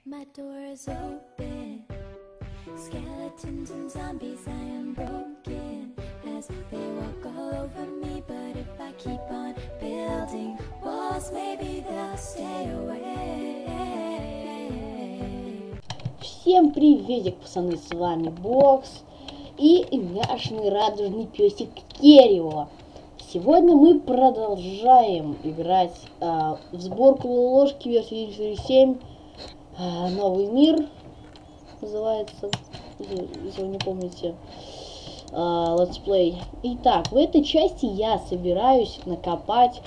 My door is open. Skeletons and zombies, I am broken as they walk all over me. But if I keep on building walls, maybe they'll stay away. Всем приветик, пацаны, с вами Бокс и наш радужный песик Керио. Сегодня мы продолжаем играть в сборку ложки версии 4.7. Новый мир называется, если вы не помните, летсплей. Итак, в этой части я собираюсь накопать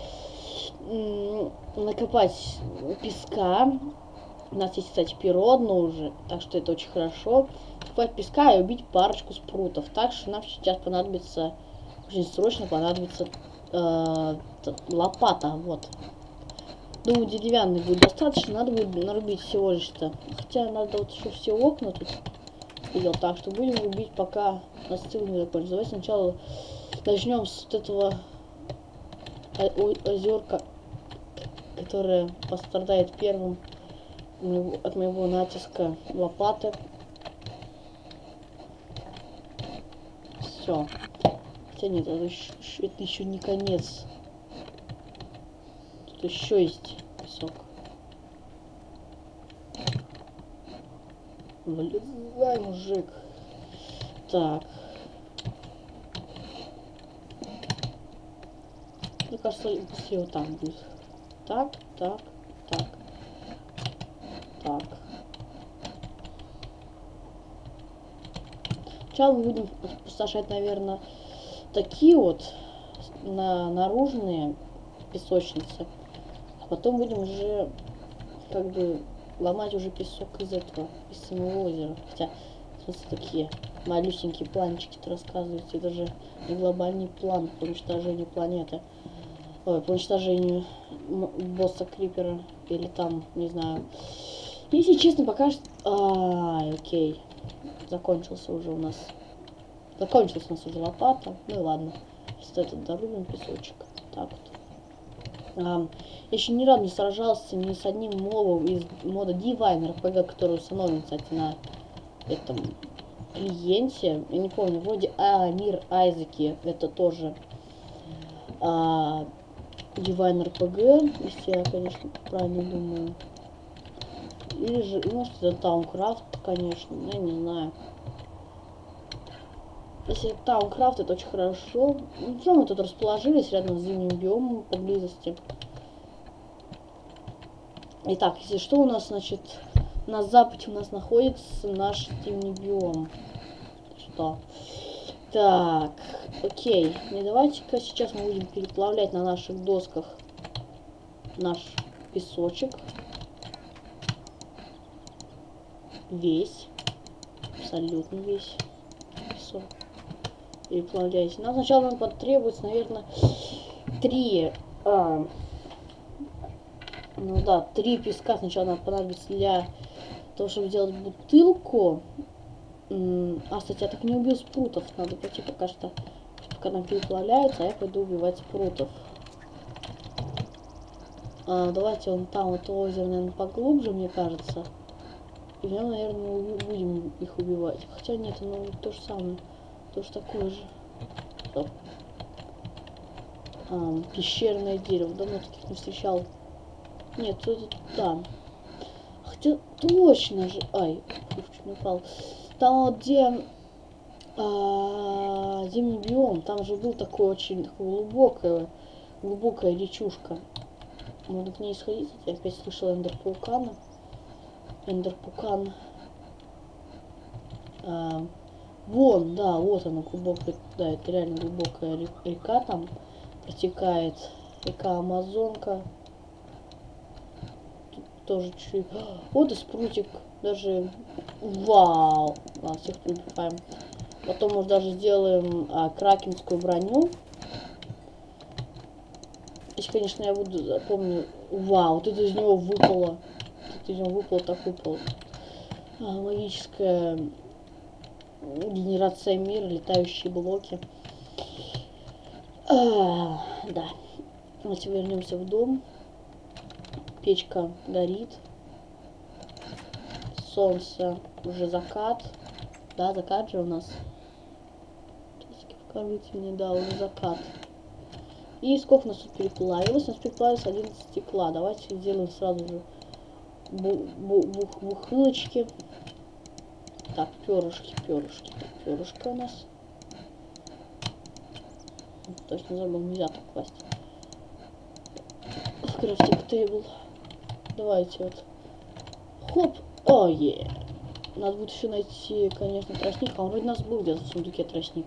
песка. У нас есть, кстати, перо одно уже, так что это очень хорошо. Накопать песка и убить парочку спрутов. Так что нам сейчас понадобится, очень срочно понадобится лопата, вот. Думаю, деревянный будет достаточно, надо будет нарубить всего лишь-то. Хотя надо вот еще все окна тут видел, так что будем рубить, пока настил не закончится. Давайте сначала начнем с вот этого озерка, которое пострадает первым от моего натиска лопаты. Все. Хотя нет, это еще не конец. Тут еще есть песок. Вылезай, мужик. Так. Мне кажется, быстрее вот так будет. Так, так, так. Так. Сначала мы будем опустошать, наверное, такие вот наружные песочницы. А потом будем уже как бы ломать уже песок из этого, из самого озера. Хотя, в смысле, такие малюсенькие планчики-то рассказываются. Это же не глобальный план по уничтожению планеты. Ой, по уничтожению босса Крипера. Или там, не знаю. Если честно, пока что... окей. Закончился у нас уже лопата. Ну и ладно. Сейчас это дорубим песочек. Так вот. Я еще ни разу не сражался ни с одним мобом из мода Divine RPG, который установлен, кстати, на этом клиенте. Я не помню, вроде Мир Айзеки. Это тоже Divine RPG, если я, конечно, правильно думаю. Или же, может, это Towncraft, конечно, я не знаю. Если Towncraft, это очень хорошо. Ну, что мы тут расположились рядом с зимним биомом поблизости. Итак, если что, у нас, значит, на западе у нас находится наш зимний биом. Что? Так, окей. И давайте-ка сейчас мы будем переплавлять на наших досках наш песочек. Весь. Абсолютно весь песок. Переплавляйте. Нам сначала нам потребуется, наверное, 3 песка сначала нам понадобится для того, чтобы сделать бутылку. Кстати, я так не убил спрутов. Надо пойти пока что, пока нам переплавляются, а я пойду убивать спрутов. Давайте он там, вот озеро, наверное, поглубже, мне кажется. И я, наверное, будем их убивать. Хотя нет, оно то же самое. Тоже такое же. Стоп. Пещерное дерево. Давно таких не встречал. Нет, это там. Хотя точно же. Ай, чуть не упал. Там вот где зимний биом. Там же был такой очень глубокая речушка. Можно к ней сходить. Я опять слышал эндерпаукана. Эндерпукан. Вон, да, вот она глубокая, да, это реально глубокая река там протекает, река Амазонка. Тут тоже чуть. Вот и спрутик, даже, вау, ладно, всех прибиваем. Потом, может, даже сделаем кракенскую броню. Если, конечно, я буду запомню, вау, вот это из него выпало, такой пол. Магическая генерация мира, летающие блоки. Да. Давайте вернемся в дом. Печка горит. солнце, уже закат. Да, закат же у нас. Покажите мне, да, уже закат. И сколько у нас тут переплавилось? У нас переплавилось 11 стекла. Давайте сделаем сразу же бухылочки. Так, перышки. Перышко у нас. Точно забыл, нельзя так класть. Крафтинг тейбл. Давайте вот. Хоп. Ой. Надо будет еще найти, конечно, тростник. А он вроде у нас был где-то в сундуке тростник.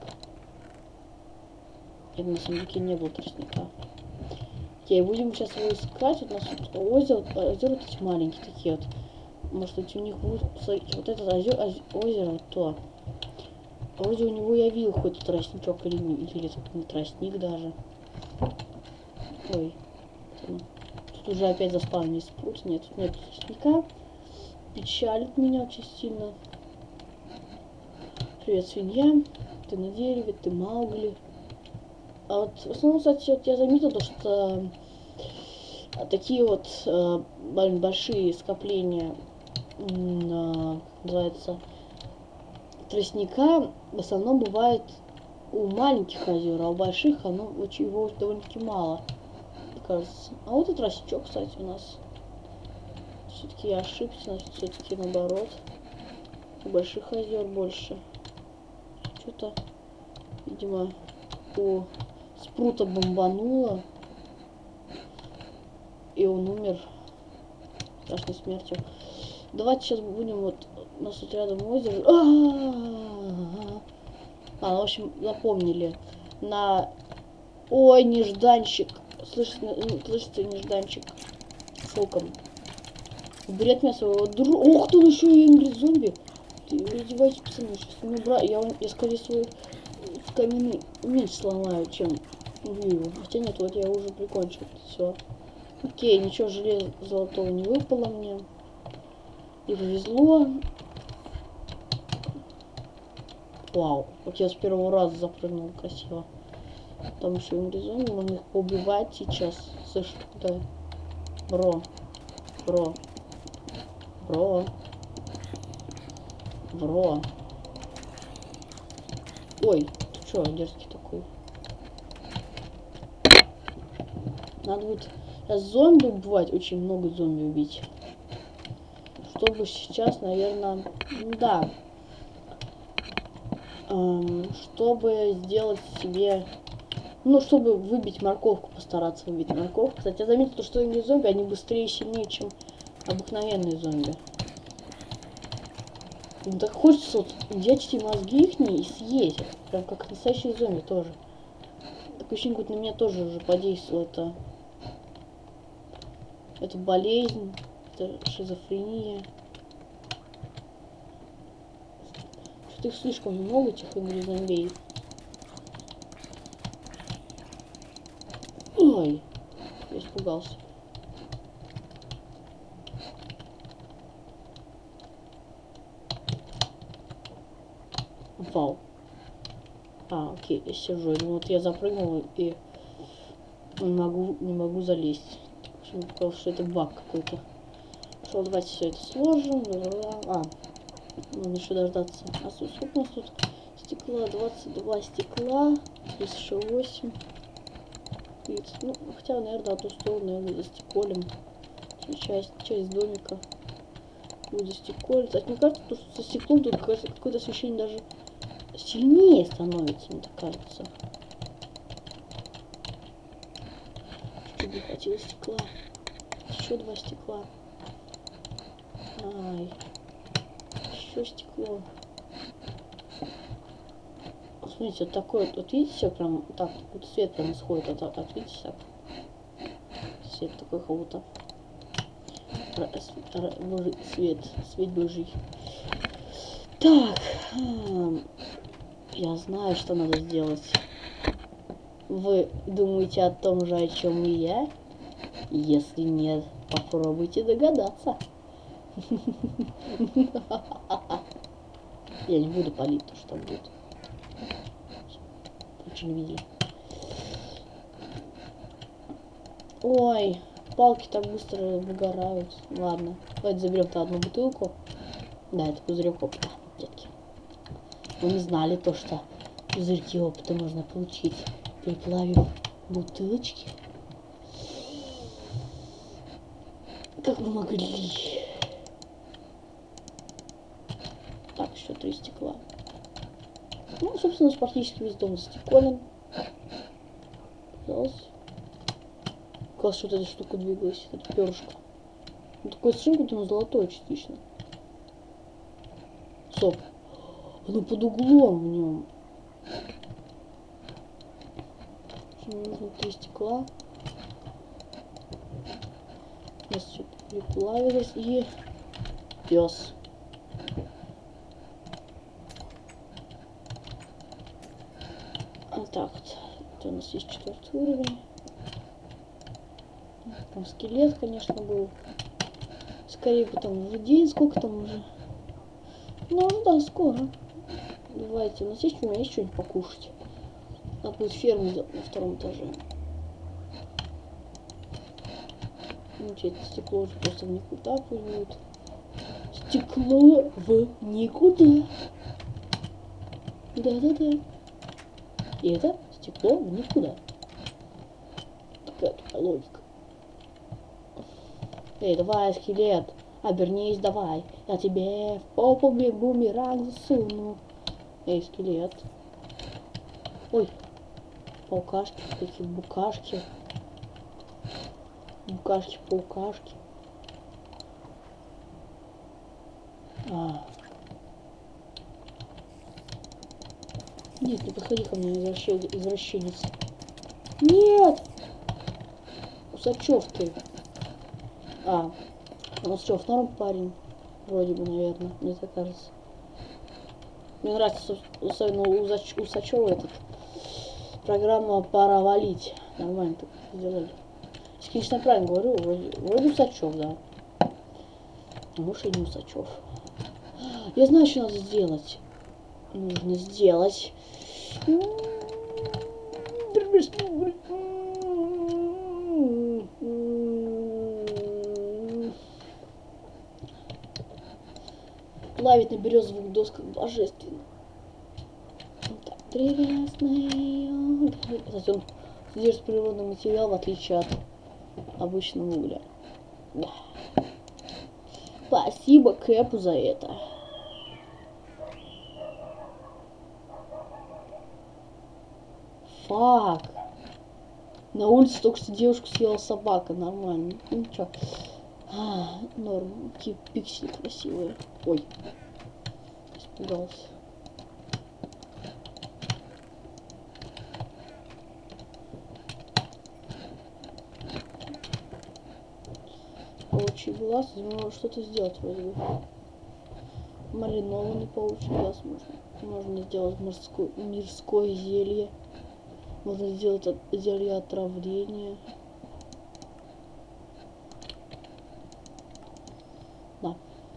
Нет, на сундуке не было тростника. Окей, будем сейчас его искать. Вот у нас тут озеро вот эти маленькие такие вот. Может быть, у них будет вот это озеро, то. Вроде у него я видел какой-то тростничок или не тростник даже. Ой. Тут уже опять заспавнились спрут. Нет, тут нет тростника. Печалит меня очень сильно. Привет, свинья. Ты на дереве, ты Маугли. А вот в основном, кстати, вот я заметил то, что такие вот большие скопления называется тростника в основном бывает у маленьких озер, а у больших его довольно-таки мало, кажется. А вот и тростничок, кстати, у нас. Все-таки я ошибся, значит, все-таки наоборот. У больших озер больше. Что-то, видимо, у спрута бомбануло. И он умер страшной смертью. Давайте сейчас будем вот... У нас тут рядом озеро. Ну, в общем, запомнили. Ой, нежданчик. Слышите, нежданчик. Шоком. Бред меня своего друга. Ох ты, он еще и ингрид зомби. Ты издеваетесь, пацаны, сейчас я скорее свой каменный меч сломаю, чем убью его. Хотя нет, вот я уже прикончил. Все. Окей, ничего железа золотого не выпало мне. И повезло. Вау. Вот я с первого раза запрыгнул красиво. Там еще ингрид зомби, можно их поубивать сейчас. Слышь, да. Бро. Ой, ты чё, дерзкий такой? Надо будет сейчас зомби убивать, очень много зомби убить. Чтобы сейчас, наверное, да. Чтобы сделать себе... Ну, чтобы выбить морковку, постараться выбить морковку. Кстати, я заметил, что ингрид зомби, они быстрее и сильнее, чем обыкновенные зомби. Ну, так хочется вот взять эти мозги их и съесть. Прям как настоящие зомби тоже. Такое ощущение, как на меня тоже уже подействовала это болезнь, это шизофрения. Что-то их слишком много, этих ингрид зомбей. Ой, я испугался. Вау. Окей, я сижу. Ну, вот я запрыгнул и не могу залезть. Потому что это баг какой-то. Что, давайте все это сложим. Нужно еще дождаться. А сколько у нас тут стекла? 22 стекла. Плюс еще 8. Ну, хотя, наверное, одну сторону, наверное, застеколим. Часть домика будет застеколиться. Мне кажется, что со стеклом тут какое-то освещение даже сильнее становится, мне так кажется. Чуть-чуть не хватило стекла. Еще 2 стекла. Ай. Еще стекло. Смотрите, вот такой вот видите, все прям так, вот свет прям исходит от видите, так. Свет такой кого-то. Свет божий. Так. Я знаю, что надо сделать. Вы думаете о том же, о чем и я? Если нет, попробуйте догадаться. Я не буду палить то, что там будет. Очень видели. Ой, палки так быстро выгорают. Ладно, давайте заберем-то одну бутылку. Да, это пузырек опыта, детки. Вы не знали то, что пузырьки опыта можно получить, переплавив бутылочки? Как вы могли? Так, еще 3 стекла. Ну, собственно, практически весь дом застеколен. Казалось, что вот эта штука двигалась, это перышко. Ну, такое ощущение, будто оно золотое частично. Стоп. Оно под углом в нем. Мне нужно 3 стекла. Сейчас все переплавилось и пес. А так вот. Это у нас есть 4-й уровень. Там скелет, конечно, был. Скорее потом уже день, сколько там уже. Ну да, скоро. Давайте, у нас есть что-нибудь покушать. Надо будет ферму сделать на 2-м этаже. Ну, это стекло уже просто в никуда пусть будет. Стекло в никуда. Да-да-да. И это стекло в никуда. Такая логика. Эй, давай, скелет. Обернись, давай. Я тебе в попу бумеранг засуну. Эй, скелет. Ой. Паукашки, такие букашки. Букашки-паукашки. Нет, не подходи ко мне, извращенец. Нет! Усачев ты. Усачев норм парень. Вроде бы, наверное, мне так кажется. Мне нравится, особенно у Усачева этот программа «Пора валить». Нормально так сделали. Если, конечно, я правильно говорю, вроде Усачев, да. Может, и не Усачев. Я знаю, что надо сделать. Нужно сделать. Плавить на березовых досках божественно. Так, древесный. Кстати, он содержит природный материал, в отличие от обычного угля. Да. Спасибо Кэпу за это. Фак. На улице только что девушку съела собака, нормально. Ну ничего. Норм. Какие пиксели красивые. Ой. Испугался. Паучий глаз. Можно что-то сделать вроде бы. Маринованный паучий глаз можно сделать мирское зелье. Можно сделать зелье отравления. Да.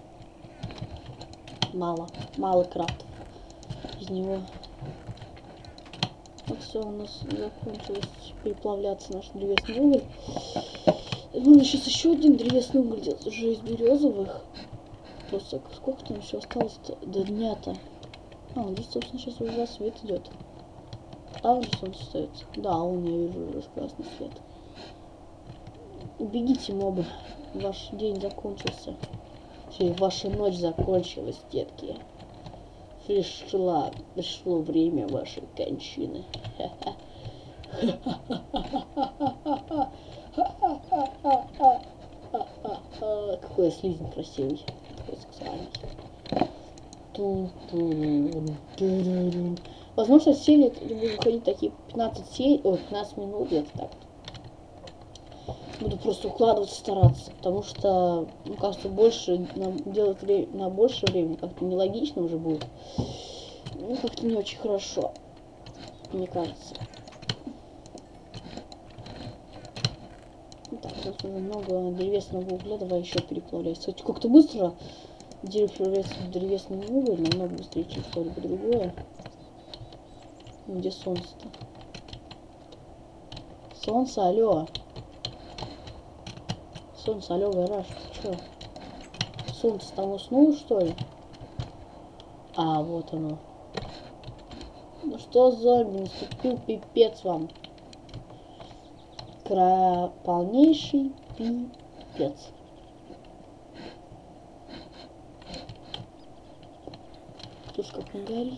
Мало крафтов из него. Вот все, у нас закончилось переплавляться наш древесный уголь. Нужно сейчас еще один древесный уголь делать, уже из березовых. Просто сколько там еще осталось до дня-то? Здесь, собственно, сейчас уже рассвет идет. Там же солнце стоит. Да, он, я вижу, уже красный свет. Убегите, мобы. Ваш день закончился. Ваша ночь закончилась, детки. Пришло время вашей кончины. Какой слизень красивый. Такой сексуальный. Возможно, серии будут выходить такие 15 минут где-то так. Буду просто укладываться, стараться, потому что, мне кажется, больше делать на больше времени как-то нелогично уже будет. Ну, как-то не очень хорошо, мне кажется. Так, тут уже много древесного угля, давай еще переплавлять. Кстати, как-то быстро дерево превращается в древесный уголь, намного быстрее, чем что-либо другое. Где солнце-то? Солнце, алло. Солнце, алло, гараж, ты чё? Солнце там уснуло, что ли? А, вот оно. Ну что, зомби, наступил пипец вам. Полнейший пипец. Слушай, как он горит.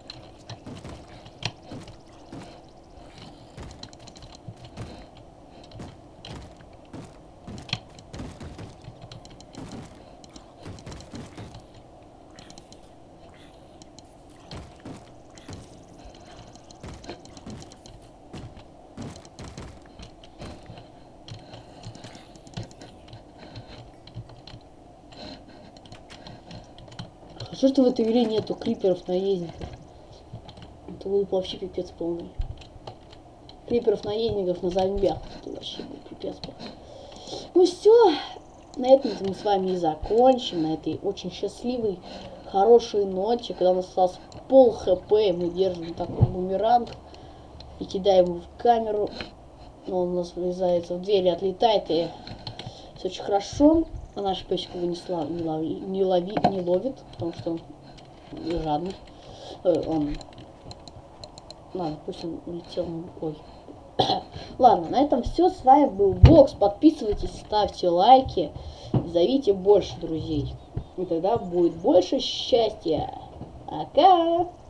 Что в этой игре нету криперов наездников? Это был вообще пипец полный. Криперов наездников на зомбях. Это вообще был пипец был. Ну все, на этом мы с вами и закончим. На этой очень счастливой, хорошей ноте, когда у нас осталось пол хп, мы держим такой бумеранг и кидаем его в камеру. Но он у нас врезается в дверь и отлетает, и все очень хорошо. А наш песик его не ловит, потому что он жадный. Ладно, пусть он улетел. Ой. Ладно, на этом все. С вами был Бокс. Подписывайтесь, ставьте лайки, зовите больше друзей. И тогда будет больше счастья. Пока!